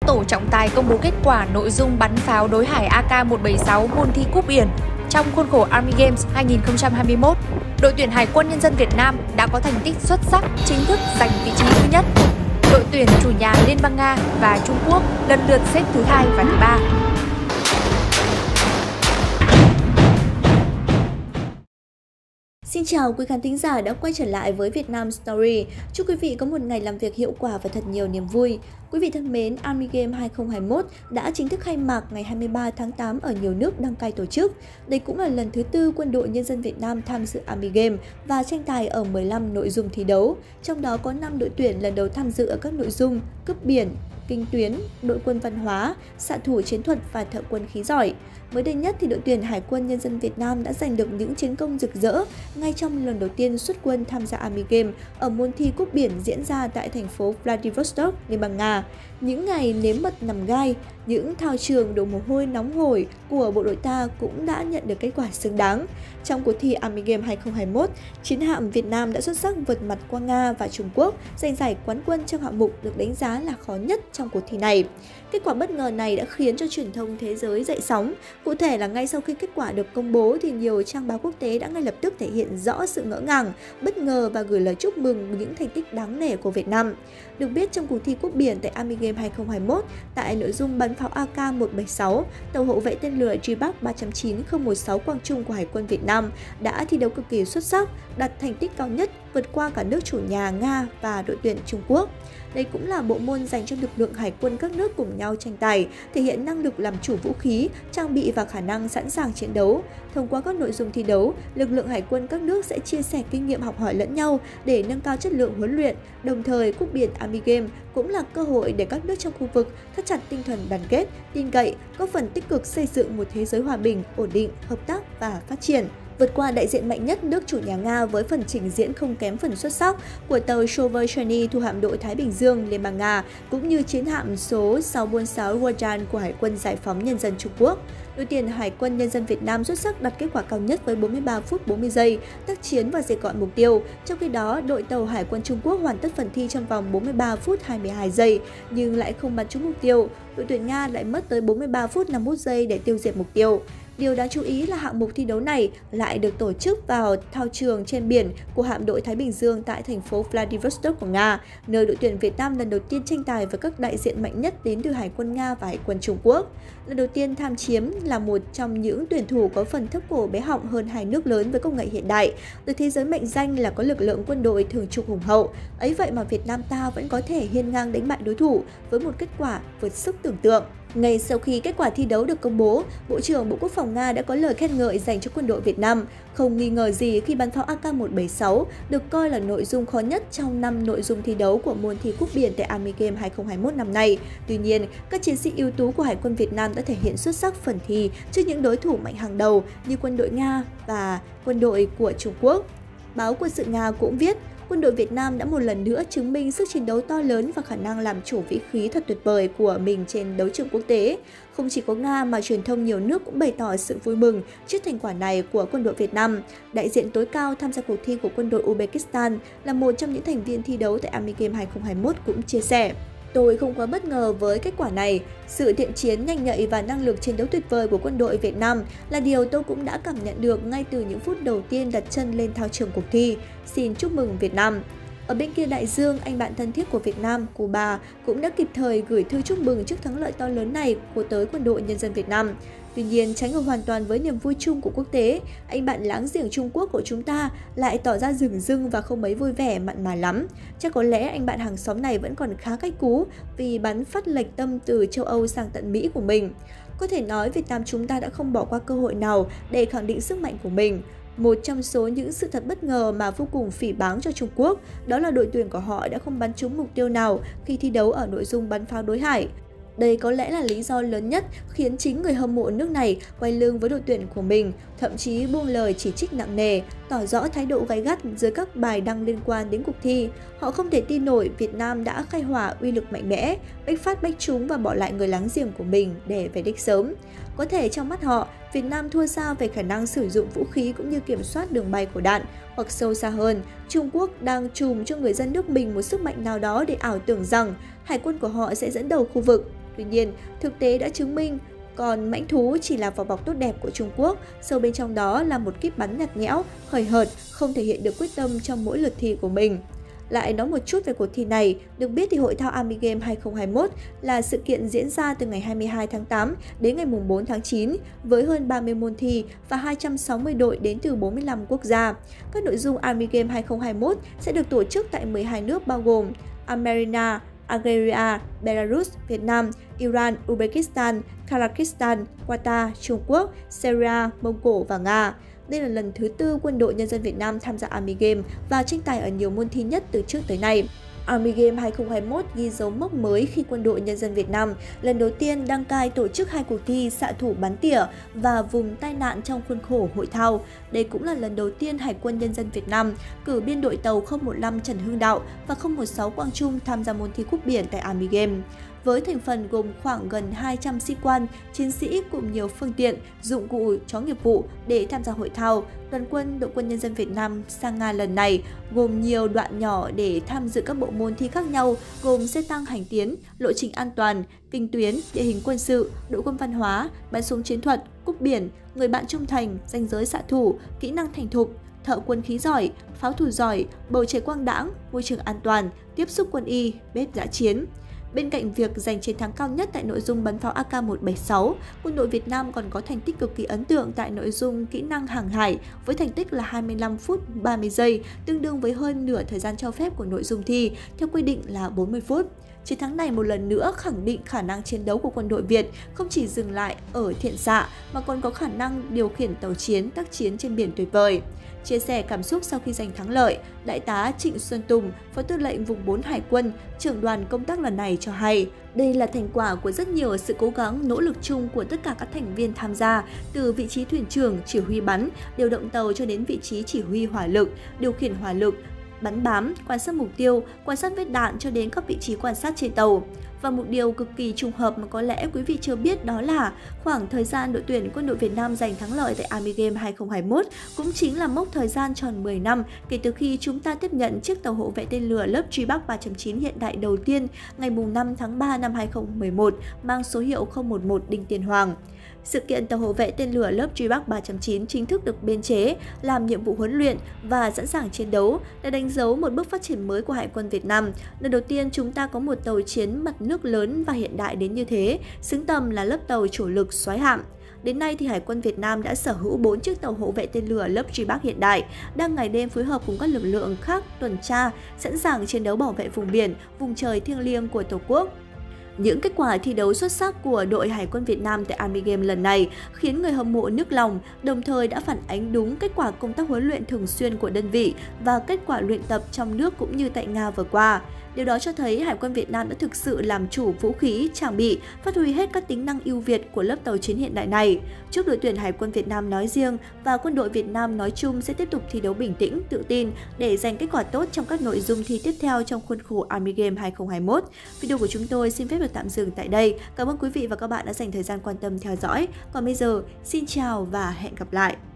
tổ trọng tài công bố kết quả nội dung bắn pháo đối hải AK-176 môn thi cúp biển trong khuôn khổ Army Games 2021. Đội tuyển Hải quân Nhân dân Việt Nam đã có thành tích xuất sắc, chính thức giành vị trí thứ nhất. Đội tuyển chủ nhà Liên bang Nga và Trung Quốc lần lượt xếp thứ 2 và thứ 3. Xin chào quý khán thính giả đã quay trở lại với Việt Nam Story. Chúc quý vị có một ngày làm việc hiệu quả và thật nhiều niềm vui. Quý vị thân mến, Army Games 2021 đã chính thức khai mạc ngày 23 tháng 8 ở nhiều nước đăng cai tổ chức. Đây cũng là lần thứ tư Quân đội Nhân dân Việt Nam tham dự Army Games và tranh tài ở 15 nội dung thi đấu. Trong đó có 5 đội tuyển lần đầu tham dự ở các nội dung cướp biển, kinh tuyến, đội quân văn hóa, xạ thủ chiến thuật và thợ quân khí giỏi. Mới đây nhất thì đội tuyển Hải quân Nhân dân Việt Nam đã giành được những chiến công rực rỡ ngay trong lần đầu tiên xuất quân tham gia Army Games ở môn thi cúp biển diễn ra tại thành phố Vladivostok, Liên bang Nga. Những ngày nếm mật nằm gai, những thao trường đổ mồ hôi nóng hổi của bộ đội ta cũng đã nhận được kết quả xứng đáng. Trong cuộc thi Army Games 2021, chiến hạm Việt Nam đã xuất sắc vượt mặt qua Nga và Trung Quốc, giành giải quán quân trong hạng mục được đánh giá là khó nhất trong cuộc thi này. Kết quả bất ngờ này đã khiến cho truyền thông thế giới dậy sóng. Cụ thể là ngay sau khi kết quả được công bố thì nhiều trang báo quốc tế đã ngay lập tức thể hiện rõ sự ngỡ ngàng, bất ngờ và gửi lời chúc mừng những thành tích đáng nể của Việt Nam. Được biết, trong cuộc thi cúp biển tại Army Games 2021, tại nội dung bắn pháo AK-176, tàu hộ vệ tên lửa J-339-016 Quang Trung của Hải quân Việt Nam đã thi đấu cực kỳ xuất sắc, đạt thành tích cao nhất, vượt qua cả nước chủ nhà Nga và đội tuyển Trung Quốc. Đây cũng là bộ môn dành cho lực lượng hải quân các nước cùng nhau tranh tài, thể hiện năng lực làm chủ vũ khí, trang bị và khả năng sẵn sàng chiến đấu. Thông qua các nội dung thi đấu, lực lượng hải quân các nước sẽ chia sẻ kinh nghiệm học hỏi lẫn nhau để nâng cao chất lượng huấn luyện. Đồng thời, cúp biển Army Games cũng là cơ hội để các nước trong khu vực thắt chặt tinh thần đoàn kết, tin cậy, góp phần tích cực xây dựng một thế giới hòa bình, ổn định, hợp tác và phát triển. Vượt qua đại diện mạnh nhất nước chủ nhà Nga với phần trình diễn không kém phần xuất sắc của tàu Sovereigny thuộc hạm đội Thái Bình Dương Liên bang Nga, cũng như chiến hạm số 646 Rojan của Hải quân Giải phóng Nhân dân Trung Quốc. Đội tuyển Hải quân Nhân dân Việt Nam xuất sắc đạt kết quả cao nhất với 43 phút 40 giây tác chiến và diệt gọn mục tiêu. Trong khi đó, đội tàu Hải quân Trung Quốc hoàn tất phần thi trong vòng 43 phút 22 giây nhưng lại không bắn trúng mục tiêu. Đội tuyển Nga lại mất tới 43 phút 51 giây để tiêu diệt mục tiêu. Điều đáng chú ý là hạng mục thi đấu này lại được tổ chức vào thao trường trên biển của hạm đội Thái Bình Dương tại thành phố Vladivostok của Nga, nơi đội tuyển Việt Nam lần đầu tiên tranh tài với các đại diện mạnh nhất đến từ Hải quân Nga và Hải quân Trung Quốc. Lần đầu tiên tham chiếm là một trong những tuyển thủ có phần thấp cổ bé họng hơn hai nước lớn với công nghệ hiện đại, được thế giới mệnh danh là có lực lượng quân đội thường trực hùng hậu. Ấy vậy mà Việt Nam ta vẫn có thể hiên ngang đánh bại đối thủ với một kết quả vượt sức tưởng tượng. Ngay sau khi kết quả thi đấu được công bố, Bộ trưởng Bộ Quốc phòng Nga đã có lời khen ngợi dành cho quân đội Việt Nam. Không nghi ngờ gì khi bắn pháo AK-176 được coi là nội dung khó nhất trong 5 nội dung thi đấu của môn thi cúp biển tại Army Games 2021 năm nay. Tuy nhiên, các chiến sĩ ưu tú của Hải quân Việt Nam đã thể hiện xuất sắc phần thi trước những đối thủ mạnh hàng đầu như quân đội Nga và quân đội của Trung Quốc. Báo Quân sự Nga cũng viết, quân đội Việt Nam đã một lần nữa chứng minh sức chiến đấu to lớn và khả năng làm chủ vĩ khí thật tuyệt vời của mình trên đấu trường quốc tế. Không chỉ có Nga mà truyền thông nhiều nước cũng bày tỏ sự vui mừng trước thành quả này của quân đội Việt Nam. Đại diện tối cao tham gia cuộc thi của quân đội Uzbekistan là một trong những thành viên thi đấu tại Army Games 2021 cũng chia sẻ. Tôi không quá bất ngờ với kết quả này. Sự thiện chiến, nhanh nhạy và năng lực chiến đấu tuyệt vời của quân đội Việt Nam là điều tôi cũng đã cảm nhận được ngay từ những phút đầu tiên đặt chân lên thao trường cuộc thi. Xin chúc mừng Việt Nam! Ở bên kia đại dương, anh bạn thân thiết của Việt Nam, Cuba, cũng đã kịp thời gửi thư chúc mừng trước thắng lợi to lớn này của tới quân đội Nhân dân Việt Nam. Tuy nhiên, trái ngược hoàn toàn với niềm vui chung của quốc tế, anh bạn láng giềng Trung Quốc của chúng ta lại tỏ ra rừng rưng và không mấy vui vẻ mặn mà lắm. Chắc có lẽ anh bạn hàng xóm này vẫn còn khá cách cú vì bắn phát lệch tâm từ châu Âu sang tận Mỹ của mình. Có thể nói Việt Nam chúng ta đã không bỏ qua cơ hội nào để khẳng định sức mạnh của mình. Một trong số những sự thật bất ngờ mà vô cùng phỉ báng cho Trung Quốc, đó là đội tuyển của họ đã không bắn trúng mục tiêu nào khi thi đấu ở nội dung bắn pháo đối hải. Đây có lẽ là lý do lớn nhất khiến chính người hâm mộ nước này quay lưng với đội tuyển của mình, thậm chí buông lời chỉ trích nặng nề, tỏ rõ thái độ gay gắt dưới các bài đăng liên quan đến cuộc thi. Họ không thể tin nổi Việt Nam đã khai hỏa uy lực mạnh mẽ, bách phát bách trúng và bỏ lại người láng giềng của mình để về đích sớm. Có thể trong mắt họ, Việt Nam thua xa về khả năng sử dụng vũ khí cũng như kiểm soát đường bay của đạn, hoặc sâu xa hơn, Trung Quốc đang trùm cho người dân nước mình một sức mạnh nào đó để ảo tưởng rằng hải quân của họ sẽ dẫn đầu khu vực. Tuy nhiên, thực tế đã chứng minh còn mãnh thú chỉ là vỏ bọc tốt đẹp của Trung Quốc, sâu bên trong đó là một kíp bắn nhạt nhẽo, hời hợt, không thể hiện được quyết tâm trong mỗi lượt thi của mình. Lại nói một chút về cuộc thi này, được biết thì Hội thao Army Games 2021 là sự kiện diễn ra từ ngày 22 tháng 8 đến ngày 4 tháng 9 với hơn 30 môn thi và 260 đội đến từ 45 quốc gia. Các nội dung Army Games 2021 sẽ được tổ chức tại 12 nước bao gồm Armenia, Algeria, Belarus, Việt Nam, Iran, Uzbekistan, Kazakhstan, Qatar, Trung Quốc, Syria, Mông Cổ và Nga. Đây là lần thứ 4 Quân đội Nhân dân Việt Nam tham gia Army Games và tranh tài ở nhiều môn thi nhất từ trước tới nay. Army Games 2021 ghi dấu mốc mới khi Quân đội Nhân dân Việt Nam lần đầu tiên đăng cai tổ chức 2 cuộc thi xạ thủ bắn tỉa và vùng tai nạn trong khuôn khổ hội thao. Đây cũng là lần đầu tiên Hải quân Nhân dân Việt Nam cử biên đội tàu 015 Trần Hưng Đạo và 016 Quang Trung tham gia môn thi cúp biển tại Army Games. Với thành phần gồm khoảng gần 200 sĩ quan, chiến sĩ cùng nhiều phương tiện, dụng cụ, chó nghiệp vụ để tham gia hội thao, đoàn quân Đội quân Nhân dân Việt Nam sang Nga lần này gồm nhiều đoạn nhỏ để tham dự các bộ môn thi khác nhau gồm xe tăng hành tiến, lộ trình an toàn, kinh tuyến, địa hình quân sự, đội quân văn hóa, bắn súng chiến thuật, cúp biển, người bạn trung thành, ranh giới xạ thủ, kỹ năng thành thục, thợ quân khí giỏi, pháo thủ giỏi, bầu trời quang đãng, môi trường an toàn, tiếp xúc quân y, bếp dã chiến. Bên cạnh việc giành chiến thắng cao nhất tại nội dung bắn pháo AK-176, quân đội Việt Nam còn có thành tích cực kỳ ấn tượng tại nội dung kỹ năng hàng hải với thành tích là 25 phút 30 giây, tương đương với hơn nửa thời gian cho phép của nội dung thi, theo quy định là 40 phút. Chiến thắng này một lần nữa khẳng định khả năng chiến đấu của quân đội Việt không chỉ dừng lại ở thiện xạ mà còn có khả năng điều khiển tàu chiến tác chiến trên biển tuyệt vời. Chia sẻ cảm xúc sau khi giành thắng lợi, Đại tá Trịnh Xuân Tùng, Phó Tư lệnh Vùng 4 Hải quân, trưởng đoàn công tác lần này cho hay, đây là thành quả của rất nhiều sự cố gắng, nỗ lực chung của tất cả các thành viên tham gia, từ vị trí thuyền trưởng, chỉ huy bắn, điều động tàu cho đến vị trí chỉ huy hỏa lực, điều khiển hỏa lực, bắn bám, quan sát mục tiêu, quan sát vết đạn cho đến các vị trí quan sát trên tàu. Và một điều cực kỳ trùng hợp mà có lẽ quý vị chưa biết đó là khoảng thời gian đội tuyển Quân đội Việt Nam giành thắng lợi tại Army Games 2021 cũng chính là mốc thời gian tròn 10 năm kể từ khi chúng ta tiếp nhận chiếc tàu hộ vệ tên lửa lớp truy Bắc 3.9 hiện đại đầu tiên ngày 5 tháng 3 năm 2011 mang số hiệu 011 Đinh Tiên Hoàng. Sự kiện tàu hộ vệ tên lửa lớp truy Bắc 3.9 chính thức được biên chế, làm nhiệm vụ huấn luyện và sẵn sàng chiến đấu đã đánh dấu một bước phát triển mới của Hải quân Việt Nam. Lần đầu tiên chúng ta có một tàu chiến mặt nước lớn và hiện đại đến như thế, xứng tầm là lớp tàu chủ lực soái hạm. Đến nay thì Hải quân Việt Nam đã sở hữu 4 chiếc tàu hộ vệ tên lửa lớp truy Bắc hiện đại, đang ngày đêm phối hợp cùng các lực lượng khác tuần tra, sẵn sàng chiến đấu bảo vệ vùng biển, vùng trời thiêng liêng của Tổ quốc. Những kết quả thi đấu xuất sắc của đội Hải quân Việt Nam tại Army Games lần này khiến người hâm mộ nức lòng, đồng thời đã phản ánh đúng kết quả công tác huấn luyện thường xuyên của đơn vị và kết quả luyện tập trong nước cũng như tại Nga vừa qua. Điều đó cho thấy Hải quân Việt Nam đã thực sự làm chủ vũ khí, trang bị, phát huy hết các tính năng ưu việt của lớp tàu chiến hiện đại này. Chúc đội tuyển Hải quân Việt Nam nói riêng và quân đội Việt Nam nói chung sẽ tiếp tục thi đấu bình tĩnh, tự tin để giành kết quả tốt trong các nội dung thi tiếp theo trong khuôn khổ Army Games 2021. Video của chúng tôi xin phép được tạm dừng tại đây. Cảm ơn quý vị và các bạn đã dành thời gian quan tâm theo dõi. Còn bây giờ, xin chào và hẹn gặp lại!